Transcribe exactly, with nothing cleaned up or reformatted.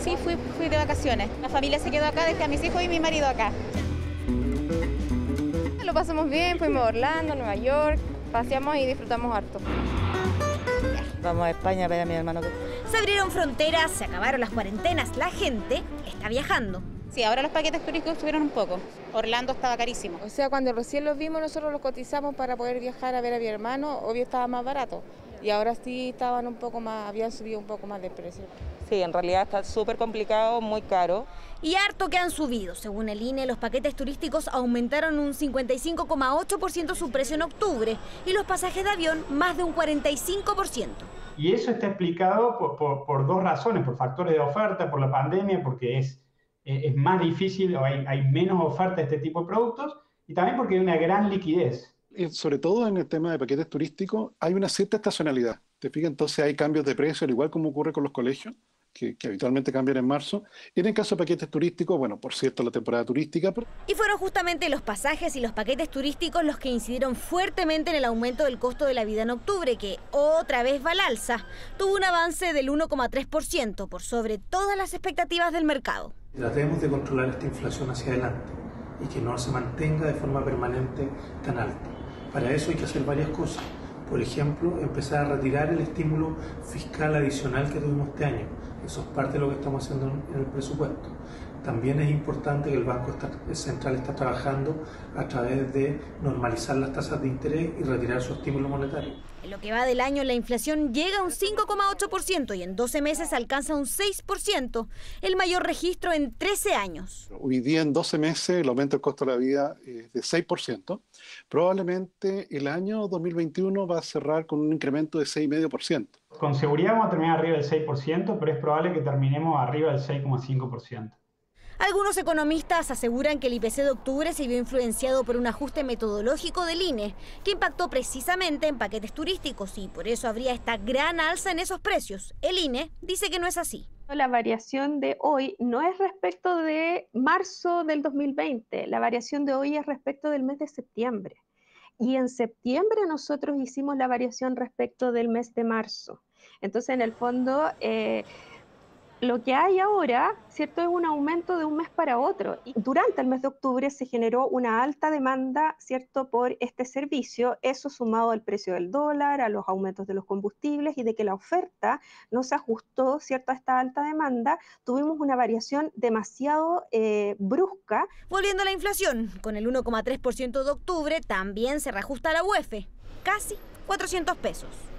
Sí, fui, fui de vacaciones. La familia se quedó acá, dejé a mis hijos y mi marido acá. Lo pasamos bien, fuimos a Orlando, Nueva York, paseamos y disfrutamos harto. Vamos a España a ver a mi hermano. Se abrieron fronteras, se acabaron las cuarentenas, la gente está viajando. Sí, ahora los paquetes turísticos subieron un poco. Orlando estaba carísimo. O sea, cuando recién los vimos nosotros los cotizamos para poder viajar a ver a mi hermano, obvio estaba más barato. Y ahora sí estaban un poco más, habían subido un poco más de precio. Sí, en realidad está súper complicado, muy caro. Y harto que han subido. Según el I N E, los paquetes turísticos aumentaron un cincuenta y cinco coma ocho por ciento su precio en octubre y los pasajes de avión más de un cuarenta y cinco por ciento. Y eso está explicado por, por, por dos razones, por factores de oferta, por la pandemia, porque es, es más difícil o hay, hay menos oferta de este tipo de productos y también porque hay una gran liquidez. Y sobre todo en el tema de paquetes turísticos hay una cierta estacionalidad. ¿Te fijas? Entonces hay cambios de precio, al igual como ocurre con los colegios, que, que habitualmente cambian en marzo. Y en el caso de paquetes turísticos, bueno, por cierto, la temporada turística. Pero... Y fueron justamente los pasajes y los paquetes turísticos los que incidieron fuertemente en el aumento del costo de la vida en octubre, que otra vez va al alza. Tuvo un avance del uno coma tres por ciento, por sobre todas las expectativas del mercado. Tratemos de controlar esta inflación hacia adelante y que no se mantenga de forma permanente tan alta. Para eso hay que hacer varias cosas. Por ejemplo, empezar a retirar el estímulo fiscal adicional que tuvimos este año. Eso es parte de lo que estamos haciendo en el presupuesto. También es importante que el Banco Central está trabajando a través de normalizar las tasas de interés y retirar su estímulo monetario. En lo que va del año, la inflación llega a un cinco coma ocho por ciento y en doce meses alcanza un seis por ciento, el mayor registro en trece años. Hoy día, en doce meses, el aumento del costo de la vida es de seis por ciento. Probablemente el año dos mil veintiuno va a cerrar con un incremento de seis coma cinco por ciento. Con seguridad vamos a terminar arriba del seis por ciento, pero es probable que terminemos arriba del seis coma cinco por ciento. Algunos economistas aseguran que el I P C de octubre se vio influenciado por un ajuste metodológico del I N E, que impactó precisamente en paquetes turísticos y por eso habría esta gran alza en esos precios. El I N E dice que no es así. La variación de hoy no es respecto de marzo del dos mil veinte, la variación de hoy es respecto del mes de septiembre. Y en septiembre nosotros hicimos la variación respecto del mes de marzo. Entonces, en el fondo... Eh, Lo que hay ahora, ¿cierto?, es un aumento de un mes para otro. Y durante el mes de octubre se generó una alta demanda, ¿cierto?, por este servicio, eso sumado al precio del dólar, a los aumentos de los combustibles y de que la oferta no se ajustó, ¿cierto?, a esta alta demanda, tuvimos una variación demasiado eh, brusca. Volviendo a la inflación, con el uno coma tres por ciento de octubre también se reajusta la U E F, casi cuatrocientos pesos.